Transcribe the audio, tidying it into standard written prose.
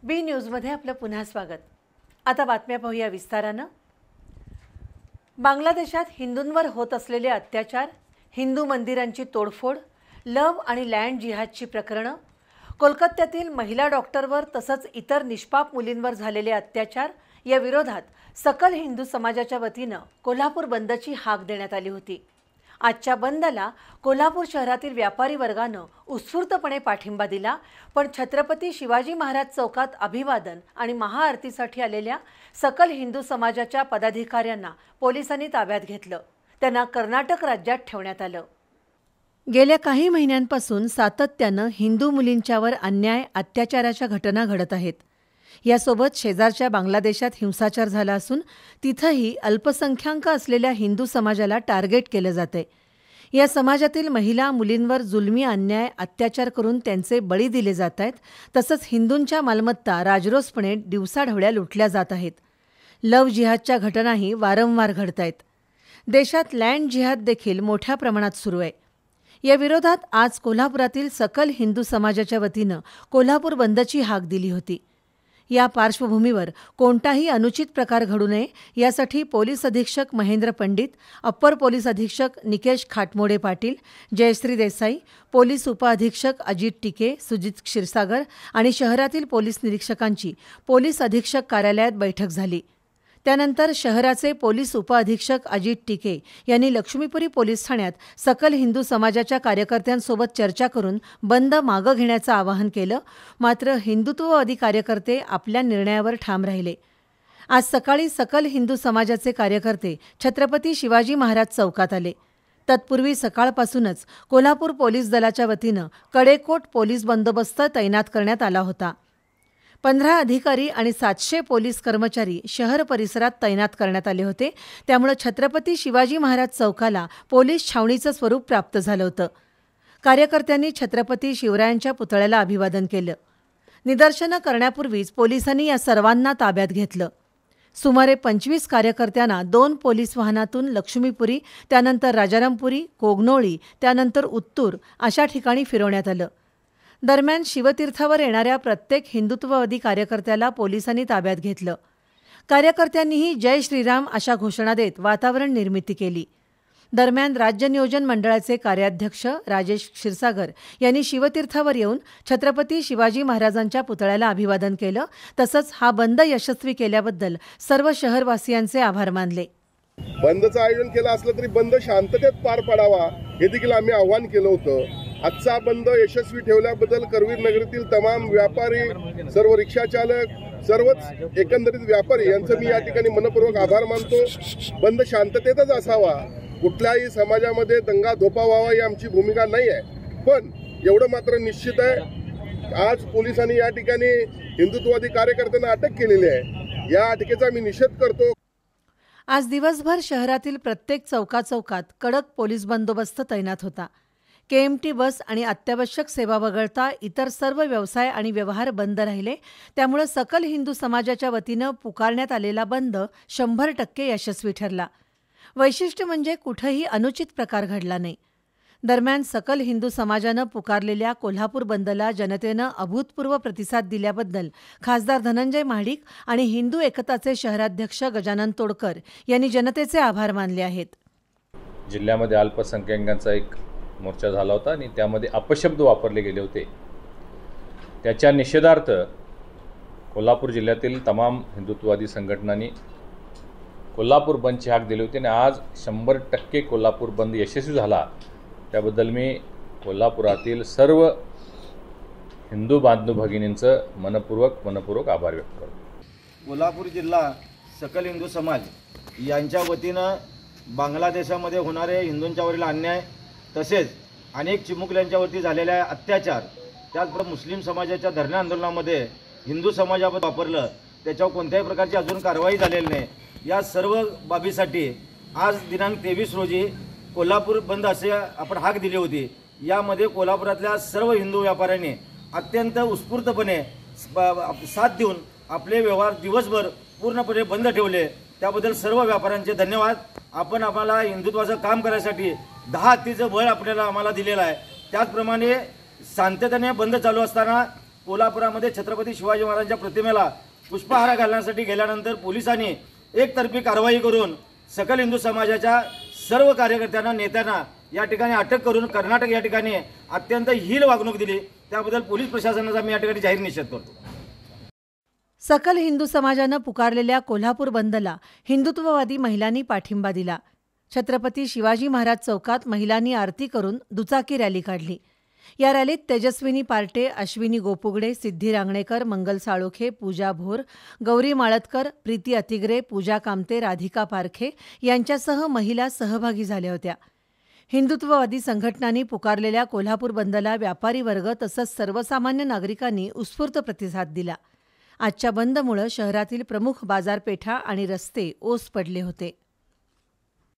बी न्यूजमध्ये आपलं पुन्हा स्वागत। आता बातम्या पाहूया विस्तारानं। बांगलादेशात हिंदूंवर होत असलेले अत्याचार, हिंदू मंदिरांची तोडफोड, लव आणि लँड जिहादची प्रकरणं, कोलकात्यातील महिला डॉक्टरवर तसंच इतर निष्पाप मुलींवर झालेले अत्याचार या विरोधात सकल हिंदू समाजाच्या वतीनं कोल्हापूर बंदची हाक देण्यात आली होती। आजच्या बंदला कोल्हापूर शहरातील व्यापारी वर्गानं उत्स्फूर्तपणे पाठिंबा दिला, पण छत्रपती शिवाजी महाराज चौकात अभिवादन आणि महाआरतीसाठी आलेल्या सकल हिंदू समाजाच्या पदाधिकाऱ्यांना पोलिसांनी ताब्यात घेतलं। त्यांना कर्नाटक राज्यात ठेवण्यात आलं। गेल्या काही महिन्यांपासून सातत्यानं हिंदू मुलींच्यावर अन्याय अत्याचाराच्या घटना घडत आहेत। यासोबत शेजारच्या बांगलादेशात हिंसाचार झाला असून तिथंही अल्पसंख्याक असलेल्या हिंदू समाजाला टार्गेट केलं जाते। या समाजातील महिला मुलींवर जुलमी अन्याय अत्याचार करून त्यांचे बळी दिले जात आहेत, तसंच हिंदूंच्या मालमत्ता राजरोसपणे दिवसाढवळ्या लुटल्या जात आहेत। लव जिहादच्या घटनाही वारंवार घडत आहेत। देशात लँड जिहाद देखील मोठ्या प्रमाणात सुरू आहे। या विरोधात आज कोल्हापुरातील सकल हिंदू समाजाच्या वतीनं कोल्हापूर बंदची हाक दिली होती। या पार्श्वभूमीवर कोणताही अनुचित प्रकार घडू नये यासाठी पोलीस अधीक्षक महेंद्र पंडित, अप्पर पोलीस अधीक्षक निकेश खाटमोडे पाटील, जयश्री देसाई, पोलीस उपअधीक्षक अजित टिके, सुजित क्षीरसागर आणि शहरातील पोलीस निरीक्षकांची पोलीस अधीक्षक कार्यालयात बैठक झाली। त्यानंतर शहराचे पोलीस उपअधीक्षक अजित टिके यांनी लक्ष्मीपुरी पोलीस ठाण्यात सकल हिंदू समाजाच्या कार्यकर्त्यांसोबत चर्चा करून बंद मागं घेण्याचं आवाहन केलं। मात्र हिंदुत्ववादी कार्यकर्ते आपल्या निर्णयावर ठाम राहिले। आज सकाळी सकल हिंदू समाजाचे कार्यकर्ते छत्रपती शिवाजी महाराज चौकात आले। तत्पूर्वी सकाळपासूनच कोल्हापूर पोलीस दलाच्या वतीनं कडेकोट पोलीस बंदोबस्त तैनात करण्यात आला होता। 15 अधिकारी आणि 700 पोलीस कर्मचारी शहर परिसरात तैनात करण्यात आले होते। त्यामुळे छत्रपती शिवाजी महाराज चौकाला पोलीस छावणीचं स्वरूप प्राप्त झालं होतं। कार्यकर्त्यांनी छत्रपती शिवरायांच्या पुतळ्याला अभिवादन केलं। निदर्शनं करण्यापूर्वीच पोलिसांनी या सर्वांना ताब्यात घेतलं। सुमारे 25 कार्यकर्त्यांना 2 पोलीस वाहनातून लक्ष्मीपुरी, त्यानंतर राजारामपुरी, कोगनोळी, त्यानंतर उत्तूर अशा ठिकाणी फिरवण्यात आलं। दरम्यान शिवतीर्थावर येणाऱ्या प्रत्येक हिंदुत्ववादी कार्यकर्त्याला पोलिसांनी ताब्यात घेतलं। कार्यकर्त्यांनीही जय श्रीराम अशा घोषणा देत वातावरण निर्मिती केली। दरम्यान राज्य नियोजन मंडळाचे कार्याध्यक्ष राजेश क्षीरसागर यांनी शिवतीर्थावर येऊन छत्रपती शिवाजी महाराजांच्या पुतळ्याला अभिवादन केलं। तसंच हा बंद यशस्वी केल्याबद्दल सर्व शहरवासियांचे आभार मानले। बंदचं आयोजन केलं असलं तरी बंद शांततेत पार पडावा हे देखील आम्ही आव्हान केलं होतं। आजचा बंद यशस्वी ठेवल्याबद्दल करवीर नगरीतील तमाम व्यापारी, सर्व रिक्षा चालक, सर्वच एकंदरीत व्यापारी यांचं मी या ठिकाणी मनपूर्वक आभार मानतो। बंद शांततेतच असावा, कुठल्याही समाजामध्ये दंगा धोपा व्हावा ही आमची भूमिका नाही आहे। पण एवढं मात्र निश्चित आहे, आज पोलिसांनी या ठिकाणी हिंदुत्ववादी कार्यकर्त्यांना अटक केलेली आहे। या अटकेचा मी निषेध करतो। आज दिवसभर शहरातील प्रत्येक चौकाचौकात कडक पोलीस बंदोबस्त तैनात होता। KMT बस आणि अत्यावश्यक सेवा वगळता इतर सर्व व्यवसाय आणि व्यवहार बंद राहिले। त्यामुळे सकल हिंदू समाजाच्या वतीनं पुकारण्यात आलेला बंद 100% यशस्वी ठरला। वैशिष्ट्य म्हणजे कुठेही अनुचित प्रकार घडला नाही। दरम्यान सकल हिंदू समाजानं पुकारलेल्या कोल्हापूर बंदला जनतेनं अभूतपूर्व प्रतिसाद दिल्याबद्दल खासदार धनंजय महाडिक आणि हिंदू एकताचे शहराध्यक्ष गजानन तोडकर यांनी जनतेचे आभार मानले आहेत। जिल्ह्यामध्ये अल्पसंख्याकांचा एक मोर्चा झाला होता आणि त्यामध्ये अपशब्द वापरले गेले होते। त्याच्या निषेधार्थ कोल्हापूर जिल्ह्यातील तमाम हिंदुत्ववादी संघटनांनी कोल्हापूर बंदची हाक दिली होती आणि आज 100% कोल्हापूर बंद यशस्वी झाला। त्याबद्दल मी कोल्हापुरातील सर्व हिंदू बांधव भगिनींचं मनपूर्वक आभार व्यक्त करतो। कोल्हापूर जिल्हा सकल हिंदू समाज यांच्या वतीनं बांगलादेशामध्ये होणारे हिंदूंच्यावरील अन्याय, तसेच अनेक चिमुकल्यांच्यावरती झालेल्या अत्याचार, त्याचबरोबर मुस्लिम समाजाच्या धरणे आंदोलनामध्ये हिंदू समाजाबद्दल वापरलं, त्याच्यावर कोणत्याही प्रकारची अजून कारवाई झालेली नाही। या सर्व बाबीसाठी आज दिनांक 23 रोजी कोल्हापूर बंद असे आपण हाक दिली होती। यामध्ये कोल्हापुरातल्या सर्व हिंदू व्यापाऱ्यांनी अत्यंत उत्स्फूर्तपणे साथ देऊन आपले व्यवहार दिवसभर पूर्णपणे बंद ठेवले। त्याबद्दल सर्व व्यापाऱ्यांचे धन्यवाद। आपण आम्हाला हिंदुत्वाचं काम करण्यासाठी 10 हत्तीचं बळ आम्हाला दिलेलं आहे। त्याचप्रमाणे शांततेने बंद चालू असताना कोल्हापुरामध्ये छत्रपती शिवाजी महाराजांच्या प्रतिमेला पुष्पहार घालण्यासाठी गेल्यानंतर पोलिसांनी एकतर्फी कारवाई करून सकल हिंदू समाजाच्या सर्व कार्यकर्त्यांना नेत्यांना या ठिकाणी अटक करून कर्नाटक या ठिकाणी अत्यंत हील वागणूक दिली। त्याबद्दल पोलीस प्रशासनाचा मी या ठिकाणी जाहीर निषेध करतो। सकल हिंदू समाजानं पुकारलेल्या कोल्हापूर बंदला हिंदुत्ववादी महिलांनी पाठिंबा दिला। छत्रपती शिवाजी महाराज चौकात महिलांनी आरती करून दुचाकी रॅली काढली। या रॅलीत तेजस्विनी पार्टे, अश्विनी गोपुगडे, सिद्धी रांगणेकर, मंगल साळोखे, पूजा भोर, गौरी माळतकर, प्रीती अतिग्रे, पूजा कामते, राधिका पारखे यांच्यासह महिला सहभागी झाल्या होत्या। हिंदुत्ववादी संघटनांनी पुकारलेल्या कोल्हापूर बंदला व्यापारी वर्ग तसंच सर्वसामान्य नागरिकांनी उत्स्फूर्त प्रतिसाद दिला। आजच्या बंदमुळे शहरातील प्रमुख बाजारपेठा आणि रस्ते ओस पडले होते।